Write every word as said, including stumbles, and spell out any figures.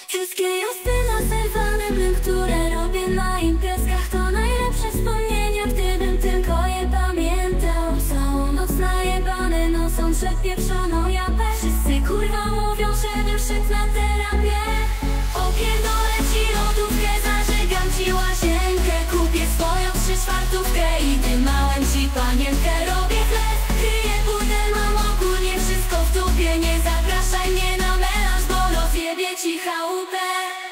Wszystkie jazdy na sylwanem, które robię na imprezkach, to najlepsze wspomnienia, gdybym tylko je pamiętał. Całą noc najebane nocą przed pieprzoną japę. Wszyscy kurwa mówią, żebym szedł na terapię. Opierdolę ci lodówkę, zażygam ci łazienkę, kupię swoją trzyszwartówkę i dymałem ci panienkę. Robię chleb, kryję burdel, mam ogólnie wszystko w dupie. Nie zapraszaj mnie na melanż, bo rozjebie ci chałupę.